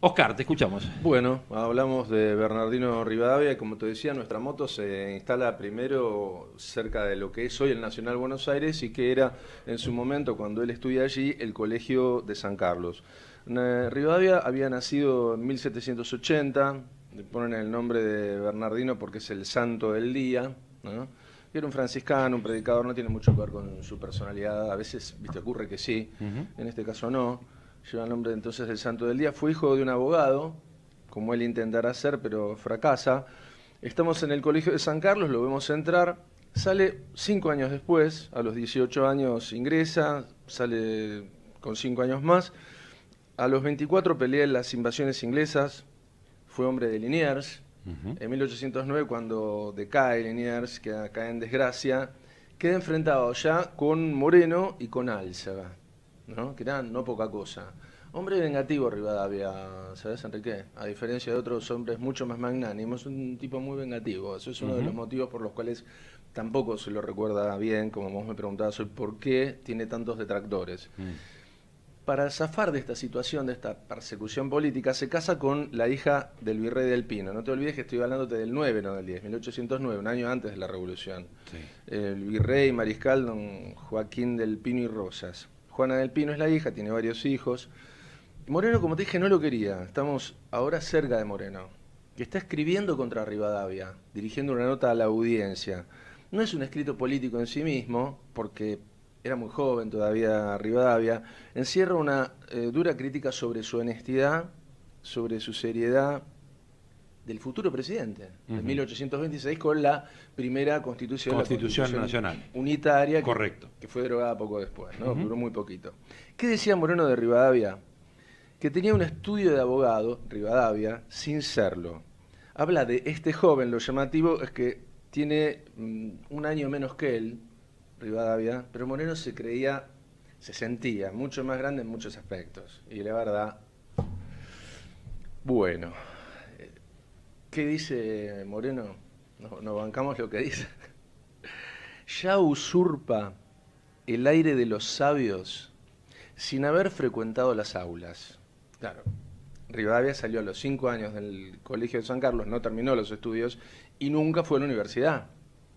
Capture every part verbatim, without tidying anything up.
Oscar, te escuchamos. Bueno, hablamos de Bernardino Rivadavia. Como te decía, nuestra moto se instala primero cerca de lo que es hoy el Nacional Buenos Aires y que era en su momento, cuando él estudia allí, el Colegio de San Carlos. Eh, Rivadavia había nacido en mil setecientos ochenta, le ponen el nombre de Bernardino porque es el santo del día, ¿no? Era un franciscano, un predicador, no tiene mucho que ver con su personalidad. A veces, viste, ocurre que sí, Uh-huh. en este caso no. Lleva el nombre entonces del santo del día. Fue hijo de un abogado, como él intentará hacer, pero fracasa. Estamos en el Colegio de San Carlos, lo vemos entrar. Sale cinco años después, a los dieciocho años ingresa, sale con cinco años más. A los veinticuatro pelea en las invasiones inglesas, fue hombre de Liniers. Uh-huh. En mil ochocientos nueve, cuando decae Liniers, que cae en desgracia, queda enfrentado ya con Moreno y con Álzaga, ¿no? Que eran no poca cosa. Hombre vengativo Rivadavia, ¿sabes, Enrique? A diferencia de otros hombres mucho más magnánimos, un tipo muy vengativo. Eso es uno uh-huh. de los motivos por los cuales tampoco se lo recuerda bien, como vos me preguntabas hoy, por qué tiene tantos detractores. Uh-huh. Para zafar de esta situación, de esta persecución política, se casa con la hija del virrey del Pino. No te olvides que estoy hablándote del nueve, no del diez, mil ochocientos nueve, un año antes de la Revolución. Sí. El virrey mariscal don Joaquín del Pino y Rosas. Juana del Pino es la hija, tiene varios hijos. Moreno, como te dije, no lo quería. Estamos ahora cerca de Moreno, que está escribiendo contra Rivadavia, dirigiendo una nota a la audiencia. No es un escrito político en sí mismo, porque era muy joven todavía Rivadavia. Encierra una eh, dura crítica sobre su honestidad, sobre su seriedad del futuro presidente, uh-huh. en mil ochocientos veintiséis, con la primera constitución, Constitución, la constitución Nacional unitaria, correcto, que, que fue derogada poco después, ¿no? Uh-huh. Duró muy poquito. ¿Qué decía Moreno de Rivadavia? Que tenía un estudio de abogado, Rivadavia, sin serlo. Habla de este joven, lo llamativo es que tiene mm, un año menos que él, Rivadavia, pero Moreno se creía, se sentía mucho más grande en muchos aspectos. Y la verdad, bueno, ¿qué dice Moreno? Nos, nos bancamos lo que dice. Ya usurpa el aire de los sabios sin haber frecuentado las aulas. Claro, Rivadavia salió a los cinco años del Colegio de San Carlos, no terminó los estudios y nunca fue a la universidad.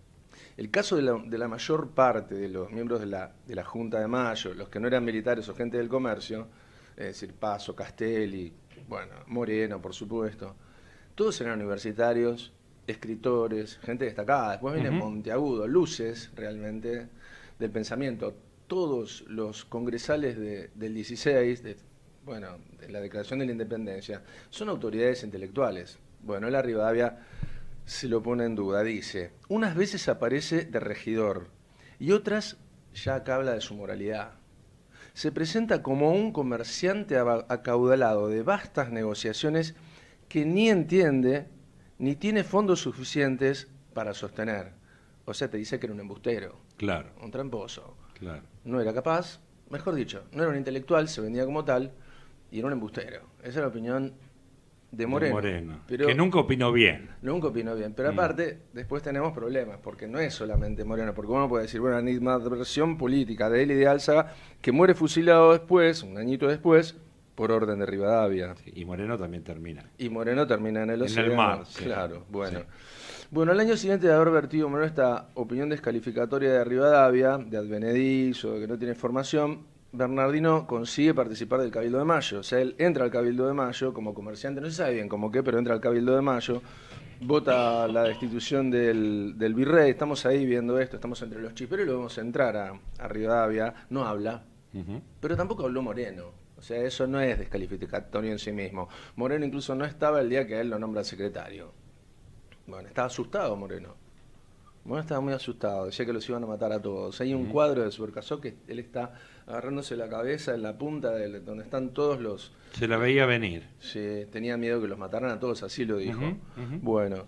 El caso de la, de la mayor parte de los miembros de la, de la Junta de Mayo, los que no eran militares o gente del comercio, es decir, Paso, Castelli, bueno, Moreno, por supuesto, todos eran universitarios, escritores, gente destacada. Después viene uh-huh. Monteagudo, luces realmente del pensamiento. Todos los congresales de, del dieciséis, de, bueno, de la Declaración de la Independencia, son autoridades intelectuales. Bueno, la Rivadavia se lo pone en duda, dice, unas veces aparece de regidor y otras ya acá habla de su moralidad. Se presenta como un comerciante acaudalado de vastas negociaciones que ni entiende ni tiene fondos suficientes para sostener. O sea, te dice que era un embustero, claro, un tramposo. Claro. No era capaz, mejor dicho, no era un intelectual, se vendía como tal y era un embustero. Esa es la opinión de Moreno, de Moreno, pero que nunca opinó bien. Nunca opinó bien, pero aparte, mm. después tenemos problemas, porque no es solamente Moreno, porque uno puede decir, bueno, animadversión política de él y de Álzaga, que muere fusilado después, un añito después, por orden de Rivadavia. Sí, y Moreno también termina. Y Moreno termina en el océano. En el mar. Sí. Claro, bueno. Sí. Bueno, al año siguiente de haber vertido Moreno esta opinión descalificatoria de Rivadavia, de advenedizo, de que no tiene formación, Bernardino consigue participar del Cabildo de Mayo. O sea, él entra al Cabildo de Mayo como comerciante, no se sabe bien cómo qué, pero entra al Cabildo de Mayo, vota la destitución del, del virrey. Estamos ahí viendo esto, estamos entre los chisperos y lo vemos entrar a, a Rivadavia. No habla, uh-huh. pero tampoco habló Moreno. O sea, eso no es descalificatorio en sí mismo. Moreno incluso no estaba el día que él lo nombra secretario. Bueno, estaba asustado Moreno. Moreno estaba muy asustado, decía que los iban a matar a todos. Hay un uh-huh. cuadro de Subercaseaux que él está agarrándose la cabeza en la punta de donde están todos los... Se la veía venir. Sí, tenía miedo que los mataran a todos, así lo dijo. Uh-huh, uh-huh. Bueno,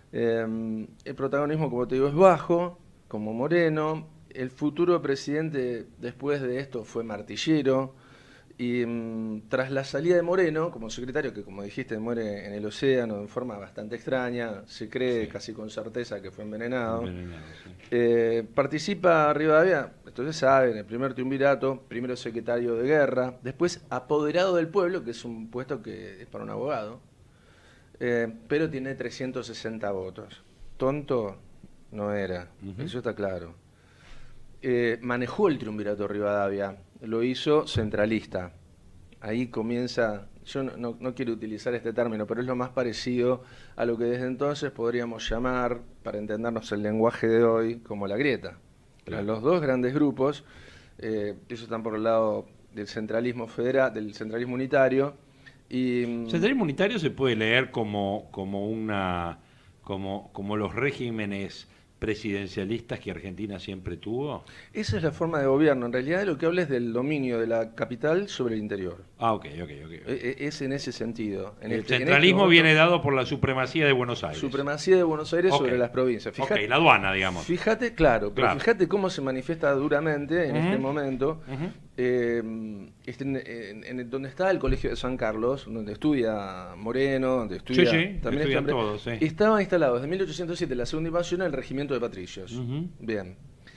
eh, el protagonismo, como te digo, es bajo, como Moreno. El futuro presidente después de esto fue Martillero. Y um, tras la salida de Moreno, como secretario, que como dijiste muere en el océano de forma bastante extraña, se cree sí. casi con certeza que fue envenenado, envenenado sí. eh, participa Rivadavia, esto ustedes saben, el primer triunvirato, primero secretario de guerra, después apoderado del pueblo, que es un puesto que es para un abogado, eh, pero tiene trescientos sesenta votos. Tonto no era, uh-huh. Eso está claro. Eh, manejó el triunvirato Rivadavia, lo hizo centralista. Ahí comienza, yo no, no, no quiero utilizar este término, pero es lo más parecido a lo que desde entonces podríamos llamar, para entendernos el lenguaje de hoy, como la grieta. Claro. Los dos grandes grupos, eh, ellos están por el lado del centralismo federal, del centralismo unitario. Y, ¿El centralismo unitario se puede leer como, como, una, como, como los regímenes presidencialistas que Argentina siempre tuvo? Esa es la forma de gobierno. En realidad lo que habla es del dominio de la capital sobre el interior. Ah, ok, ok, ok. Es, es en ese sentido. En el este, centralismo en este viene dado por la supremacía de Buenos Aires. Supremacía de Buenos Aires okay. sobre las provincias. Fíjate, ok, la aduana, digamos. Fíjate, claro, pero claro. fíjate cómo se manifiesta duramente en uh-huh. este momento, uh-huh. eh, este, en, en, en donde está el Colegio de San Carlos, donde estudia Moreno, donde estudia... Sí, sí, también estudian todos, sí. Estaba instalado desde mil ochocientos siete, la segunda invasión, el Regimiento de Patricios. Uh-huh. Bien.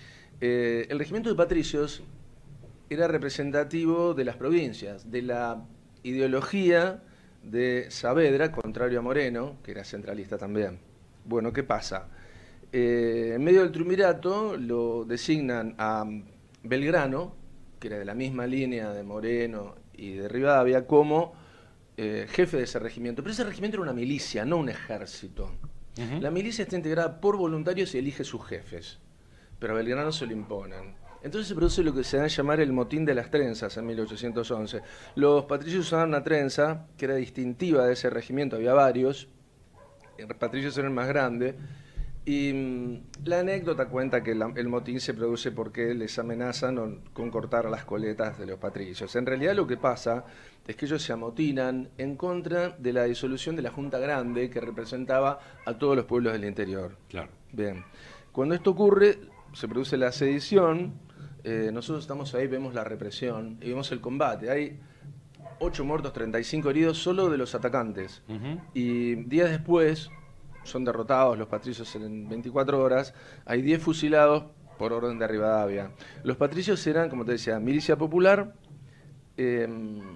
Eh, el Regimiento de Patricios era representativo de las provincias, de la ideología de Saavedra, contrario a Moreno, que era centralista también. Bueno, ¿qué pasa? Eh, en medio del triunvirato lo designan a Belgrano, que era de la misma línea de Moreno y de Rivadavia, como eh, jefe de ese regimiento. Pero ese regimiento era una milicia, no un ejército. Uh-huh. La milicia está integrada por voluntarios y elige sus jefes, pero a Belgrano se lo imponen. Entonces se produce lo que se da a llamar el motín de las trenzas en mil ochocientos once. Los patricios usaban una trenza que era distintiva de ese regimiento, había varios, los patricios eran el más grande, y mmm, la anécdota cuenta que la, el motín se produce porque les amenazan con cortar las coletas de los patricios. En realidad lo que pasa es que ellos se amotinan en contra de la disolución de la Junta Grande que representaba a todos los pueblos del interior. Claro. Bien. Cuando esto ocurre, se produce la sedición, eh, nosotros estamos ahí, vemos la represión y vemos el combate. Hay ocho muertos, treinta y cinco heridos solo de los atacantes. Uh-huh. Y días después son derrotados los patricios en veinticuatro horas, hay diez fusilados por orden de Rivadavia. Los patricios eran, como te decía, milicia popular. Eh,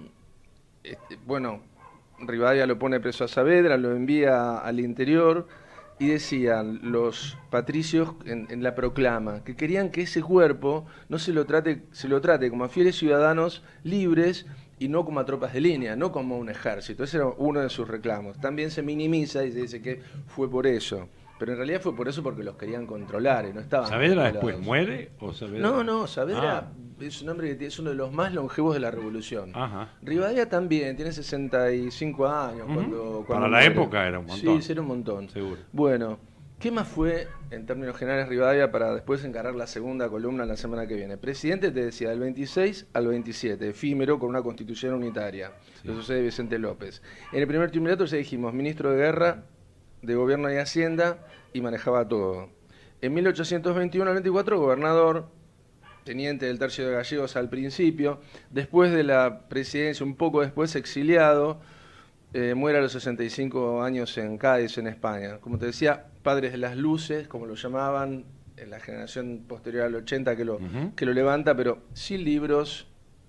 este, bueno, Rivadavia lo pone preso a Saavedra, lo envía al interior y decían los patricios en, en la proclama que querían que ese cuerpo no se lo trate, se lo trate como a fieles ciudadanos libres y no como a tropas de línea, no como un ejército. Ese era uno de sus reclamos. También se minimiza y se dice que fue por eso. Pero en realidad fue por eso porque los querían controlar y no estaban ¿Saavedra después muere o Saavedra? No, no, Saavedra ah. es un hombre que es uno de los más longevos de la revolución. Ajá. Rivadavia también, tiene sesenta y cinco años. Uh-huh. cuando, cuando Para la muere. época era un montón. Sí, era un montón. Seguro. Bueno, ¿qué más fue, en términos generales, Rivadavia para después encarar la segunda columna la semana que viene? Presidente, te decía, del veintiséis al veintisiete, efímero con una constitución unitaria. Sí. Lo sucede Vicente López. En el primer triunvirato ya dijimos, ministro de Guerra, de Gobierno y Hacienda, y manejaba todo. En mil ochocientos veintiuno al veinticuatro, gobernador, teniente del Tercio de Gallegos al principio, después de la presidencia, un poco después, exiliado, eh, muere a los sesenta y cinco años en Cádiz, en España. Como te decía, padres de las luces, como lo llamaban, en la generación posterior al ochenta que lo, uh-huh. que lo levanta, pero sin libros,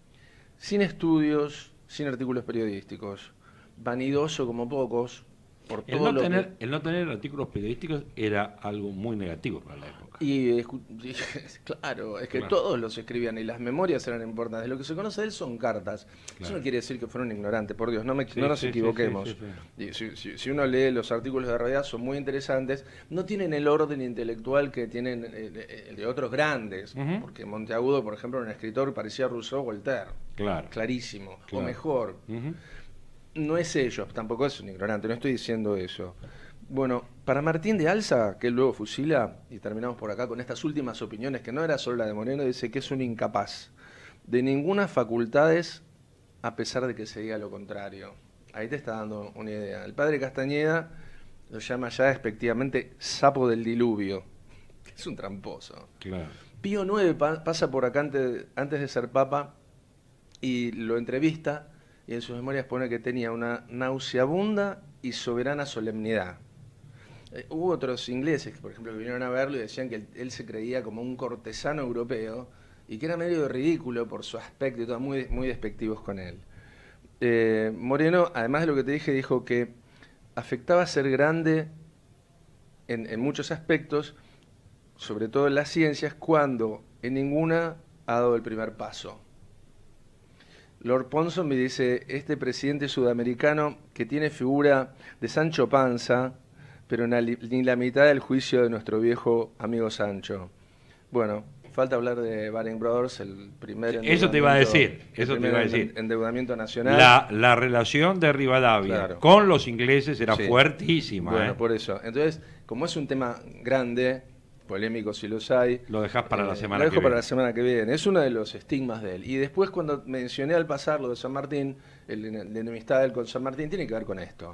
sin estudios, sin artículos periodísticos, vanidoso como pocos. Por el, todo no lo tener, que... el no tener artículos periodísticos era algo muy negativo para la época. Y, y claro, es que claro. todos los escribían y las memorias eran importantes. Lo que se conoce de él son cartas. Claro. Eso no quiere decir que fueron ignorantes, por Dios, no, me, sí, no nos sí, equivoquemos. Sí, sí, sí. Si, si, si uno lee los artículos de realidad, son muy interesantes. No tienen el orden intelectual que tienen el, el de otros grandes. Uh-huh. Porque Monteagudo, por ejemplo, era un escritor parecía Rousseau o Voltaire. Claro. Clarísimo. Claro. O mejor. Uh-huh. No es ellos, tampoco es un ignorante, no estoy diciendo eso. Bueno, para Martín de Alza, que él luego fusila, y terminamos por acá con estas últimas opiniones, que no era solo la de Moreno, dice que es un incapaz de ninguna facultades, a pesar de que se diga lo contrario. Ahí te está dando una idea. El padre Castañeda lo llama ya despectivamente sapo del diluvio, que es un tramposo. Claro. Pío nueve pa- pasa por acá antes, antes de ser papa y lo entrevista, y en sus memorias pone que tenía una nauseabunda y soberana solemnidad. Eh, hubo otros ingleses, que, por ejemplo, que vinieron a verlo y decían que él, él se creía como un cortesano europeo, y que era medio ridículo por su aspecto y todo, muy, muy despectivos con él. Eh, Moreno, además de lo que te dije, dijo que afectaba ser grande en, en muchos aspectos, sobre todo en las ciencias, cuando en ninguna ha dado el primer paso. Lord Ponsonby dice, este presidente sudamericano que tiene figura de Sancho Panza, pero ni la mitad del juicio de nuestro viejo amigo Sancho. Bueno, falta hablar de Baring Brothers, el primer eso te iba a decir, eso te iba a decir. Endeudamiento nacional. La, la relación de Rivadavia claro. con los ingleses era sí. fuertísima. Bueno, ¿eh? por eso. Entonces, como es un tema grande, polémico si los hay. Lo dejás para eh, la semana lo que dejo viene. para la semana que viene. Es uno de los estigmas de él. Y después, cuando mencioné al pasar lo de San Martín, el, la enemistad de él con San Martín tiene que ver con esto.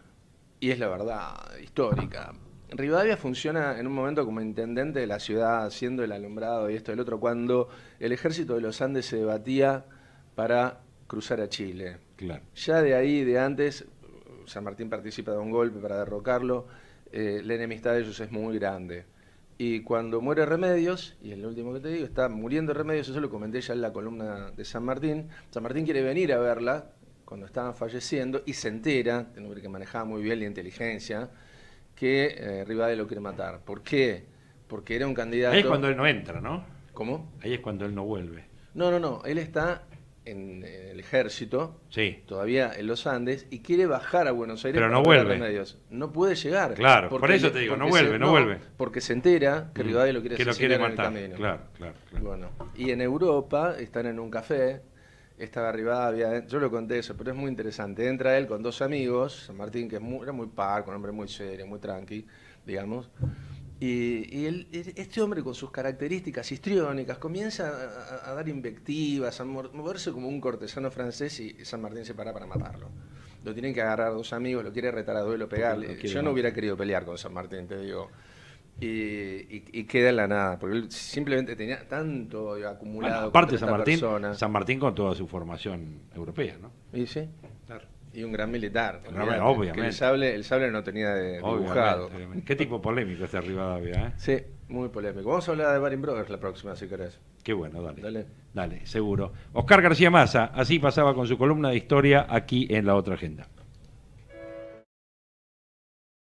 Y es la verdad histórica. Rivadavia funciona en un momento como intendente de la ciudad, haciendo el alumbrado y esto y el otro, cuando el ejército de los Andes se debatía para cruzar a Chile. Claro. Ya de ahí, de antes, San Martín participa de un golpe para derrocarlo, eh, la enemistad de ellos es muy grande. Y cuando muere Remedios, y es lo último que te digo, está muriendo Remedios, eso lo comenté ya en la columna de San Martín, San Martín quiere venir a verla cuando estaban falleciendo y se entera, un hombre que manejaba muy bien la inteligencia, que eh, Rivadavia lo quiere matar. ¿Por qué? Porque era un candidato... Ahí es cuando él no entra, ¿no? ¿Cómo? Ahí es cuando él no vuelve. No, no, no, él está en, en el ejército, sí. todavía en los Andes, y quiere bajar a Buenos Aires. Pero no vuelve. Remedios. No puede llegar. Claro, por eso te digo, no vuelve, se, no vuelve. Porque se entera que Rivadavia lo quiere que lo asesinar quiere en matar. el camino. Claro, claro, claro. Bueno, y en Europa están en un café, estaba Rivadavia, yo lo conté eso, pero es muy interesante. Entra él con dos amigos, San Martín, que es muy, era muy parco, un hombre muy serio, muy tranqui, digamos. Y, y él, este hombre con sus características histriónicas comienza a, a, a dar invectivas, a moverse como un cortesano francés y San Martín se para para matarlo. Lo tienen que agarrar dos amigos, lo quiere retar a duelo, pegarle. No yo no hubiera querido pelear con San Martín, te digo. Y, y, y queda en la nada, porque él simplemente tenía tanto acumulado. Bueno, aparte San Martín, persona. San Martín con toda su formación europea, ¿no? Y sí. Claro. Y un gran militar. No, obviamente. obviamente. El sable, el sable no tenía de dibujado. Obviamente, obviamente. Qué tipo polémico este Rivadavia, ¿eh? Sí, muy polémico. Vamos a hablar de Baring Brothers la próxima, si querés. Qué bueno, dale. Dale. Dale, seguro. Oscar García Massa, así pasaba con su columna de historia aquí en La Otra Agenda.